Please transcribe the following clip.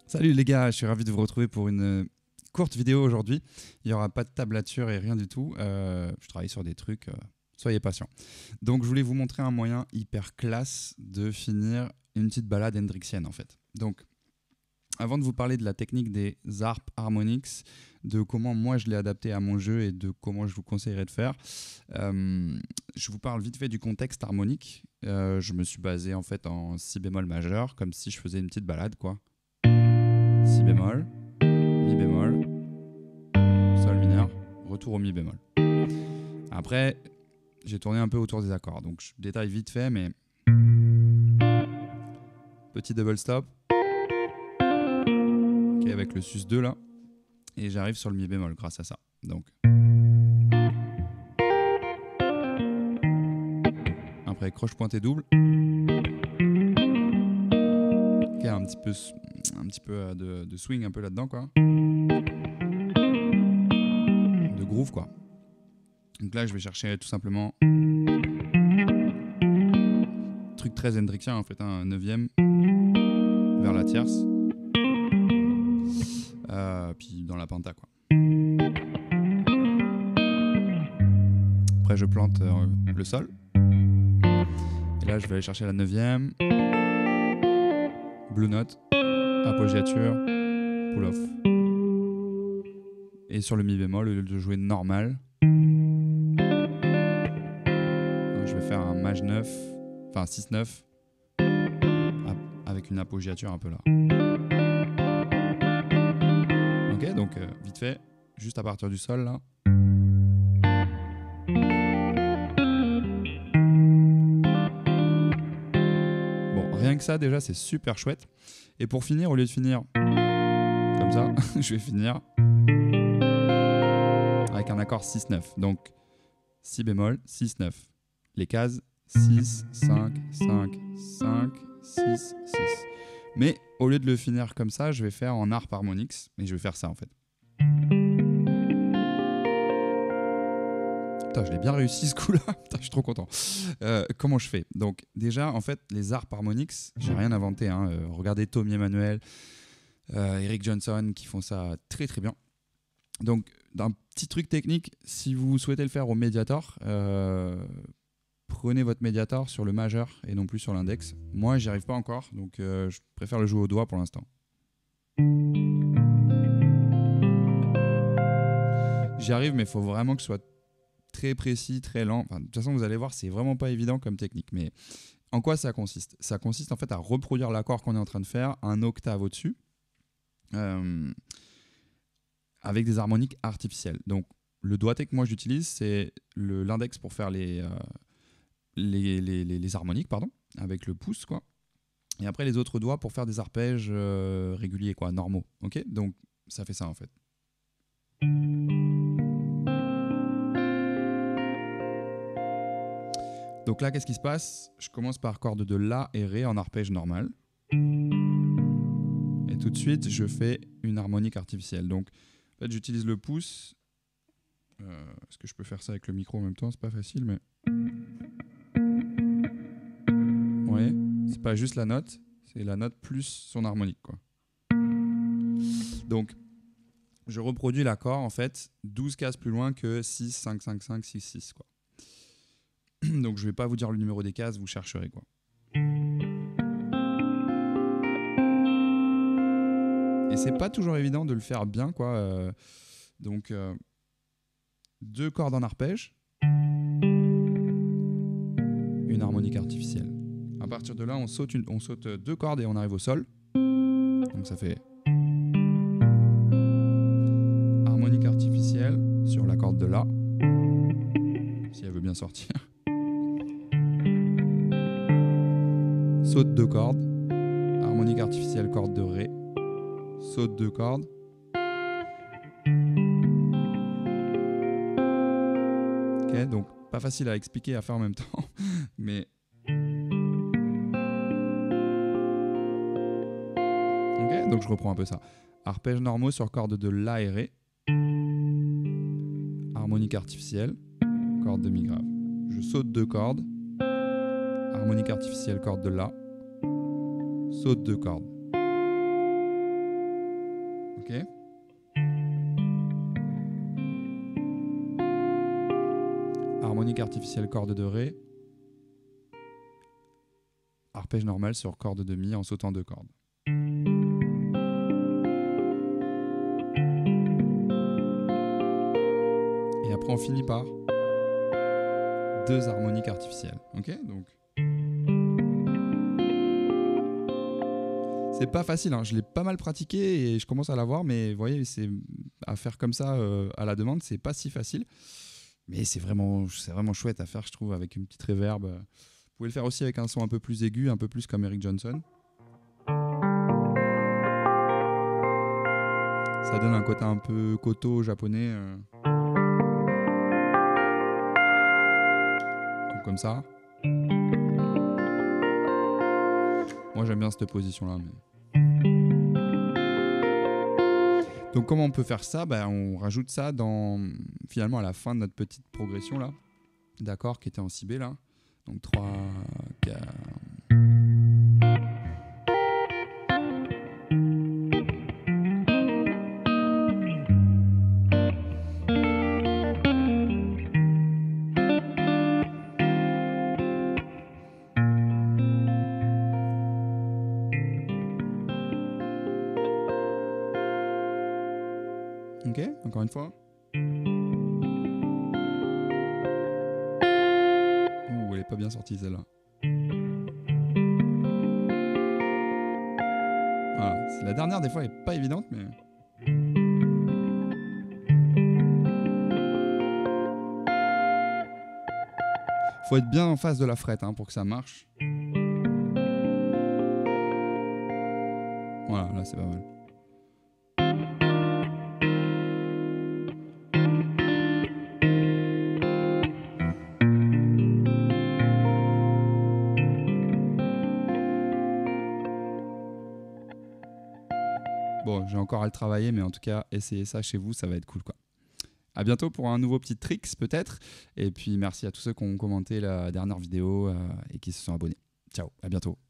Salut les gars, je suis ravi de vous retrouver pour une courte vidéo aujourd'hui. Il n'y aura pas de tablature et rien du tout. Je travaille sur des trucs, soyez patients. Donc je voulais vous montrer un moyen hyper classe de finir une petite balade hendrixienne en fait. Donc avant de vous parler de la technique des harp harmonics, de comment moi je l'ai adapté à mon jeu et de comment je vous conseillerais de faire, je vous parle vite fait du contexte harmonique. Je me suis basé en fait en si bémol majeur, comme si je faisais une petite balade quoi. Si bémol, mi bémol, sol mineur, retour au mi bémol. Après, j'ai tourné un peu autour des accords, donc je détaille vite fait, mais petit double stop, okay, avec le sus2 là, et j'arrive sur le mi bémol grâce à ça. Donc, après croche pointée double, okay, un petit peu de swing un peu là-dedans quoi, de groove quoi. Donc là, je vais chercher tout simplement truc très hendrixien en fait, un neuvième vers la tierce, puis dans la penta quoi. Après, je plante le sol. Et là, je vais aller chercher la neuvième, blue note, appoggiature, pull off. Et sur le mi bémol, au lieu de jouer normal, je vais faire un maj 9, enfin 6-9, avec une appoggiature un peu là. Ok, donc vite fait, juste à partir du sol là. Bon, rien que ça déjà, c'est super chouette. Et pour finir, au lieu de finir comme ça, je vais finir avec un accord 6-9. Donc si bémol, 6-9. Les cases 6, 5, 5, 5, 6, 6. Mais au lieu de le finir comme ça, je vais faire en harp harmonics. Et je vais faire ça en fait. Putain, je l'ai bien réussi ce coup-là. Putain, je suis trop content. Comment je fais? Donc déjà, en fait, les harp harmonics, j'ai rien inventé. Hein. Regardez Tommy Emmanuel, Eric Johnson qui font ça très très bien. Donc, d'un petit truc technique, si vous souhaitez le faire au médiator, prenez votre médiator sur le majeur et non plus sur l'index. Moi, j'y arrive pas encore, donc je préfère le jouer au doigt pour l'instant. J'y arrive, mais il faut vraiment que ce soit très précis, très lent. Enfin, de toute façon, vous allez voir, c'est vraiment pas évident comme technique. Mais en quoi ça consiste? Ça consiste en fait à reproduire l'accord qu'on est en train de faire un octave au-dessus, avec des harmoniques artificielles. Donc, le doigté que moi j'utilise, c'est l'index pour faire les harmoniques, pardon, avec le pouce, quoi. Et après, les autres doigts pour faire des arpèges réguliers, quoi, normaux. Ok, donc, ça fait ça, en fait. Donc là, qu'est-ce qui se passe? Je commence par corde de La et Ré en arpège normal. Et tout de suite, je fais une harmonique artificielle. Donc, en fait, j'utilise le pouce. Est-ce que je peux faire ça avec le micro en même temps? C'est pas facile, mais... Vous voyez? C'est pas juste la note, c'est la note plus son harmonique, quoi. Donc, je reproduis l'accord, en fait, 12 cases plus loin que 6, 5, 5, 5, 6, 6, quoi. Donc, je vais pas vous dire le numéro des cases, vous chercherez, quoi. Et c'est pas toujours évident de le faire bien, quoi. Donc, 2 cordes en arpège, une harmonique artificielle. À partir de là, on saute 2 cordes et on arrive au sol. Donc ça fait harmonique artificielle sur la corde de La, si elle veut bien sortir. Saute 2 cordes, harmonique artificielle, corde de Ré, saute 2 cordes. Ok, donc pas facile à expliquer, à faire en même temps, mais... Ok, donc je reprends un peu ça. Arpèges normaux sur corde de La et Ré, harmonique artificielle, corde de Mi grave. Je saute 2 cordes, harmonique artificielle, corde de La, saute 2 cordes. Ok. Harmonique artificielle corde de Ré. Arpège normal sur corde de Mi en sautant 2 cordes. Et après on finit par 2 harmoniques artificielles. Ok, donc c'est pas facile, hein. Je l'ai pas mal pratiqué et je commence à l'avoir, mais vous voyez, c'est à faire comme ça à la demande, c'est pas si facile. Mais c'est vraiment chouette à faire, je trouve, avec une petite reverb. Vous pouvez le faire aussi avec un son un peu plus aigu, un peu plus comme Eric Johnson. Ça donne un côté un peu koto japonais. Donc comme ça. Moi j'aime bien cette position-là. Mais... Donc comment on peut faire ça? On rajoute ça finalement à la fin de notre petite progression là. D'accord, qui était en si B là. Donc 3, 4... Ok, encore une fois. Ouh, elle est pas bien sortie celle-là. Voilà, c'est la dernière des fois, elle est pas évidente, mais... Faut être bien en face de la frette hein, pour que ça marche. Voilà, là c'est pas mal. Bon, j'ai encore à le travailler, mais en tout cas, essayez ça chez vous, ça va être cool, quoi. À bientôt pour un nouveau petit tricks, peut-être. Et puis, merci à tous ceux qui ont commenté la dernière vidéo et qui se sont abonnés. Ciao, à bientôt.